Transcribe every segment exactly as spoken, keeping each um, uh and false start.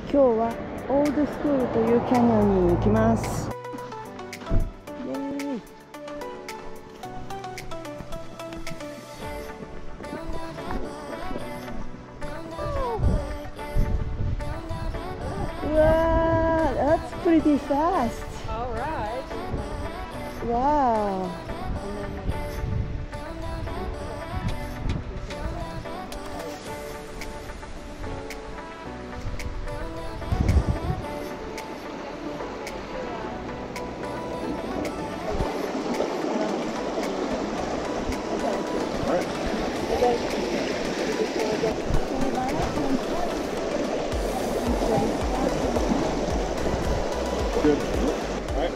今日はオールドスクールというキャニオンに行きます。イエーイ。うわー、that's pretty fast. All right. Wow. Good. All right.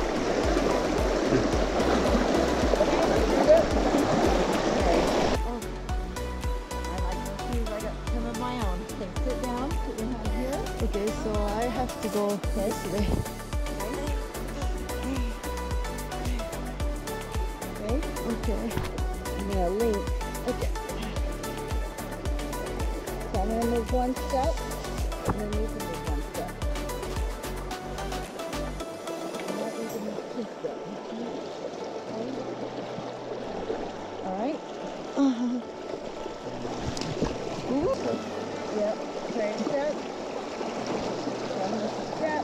Okay, so I have to go this way. Okay, okay. I'm gonna link. Okay. So I'm gonna move one step, and then you can move one step. I'm not even gonna kiss them. Alright. Uh-huh. Yep, same step. Step.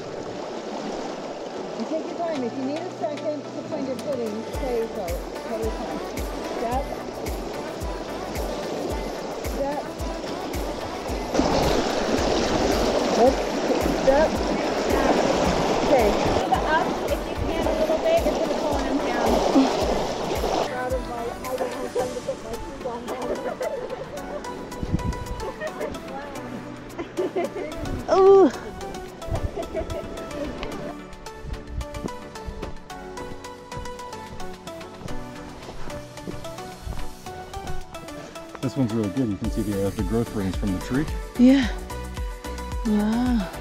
And take your time. If you need a second to find your footing, stay so. Take your time. Step. Step. Oops. Step. Okay. Up if you can a little bit. It's gonna pull him down. Out of my, I don't have time to put my shoes on now. Oh. This one's really good. You can see the, uh, the growth rings from the tree. Yeah. Wow.